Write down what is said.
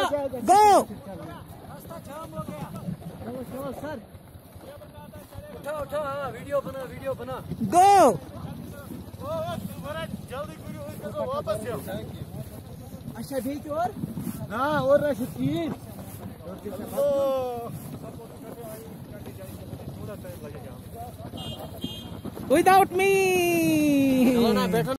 गो। Sir उठो हाँ video बना गो। जल्दी वापस अच्छा ठीक और ना और तीन विदाउट मी।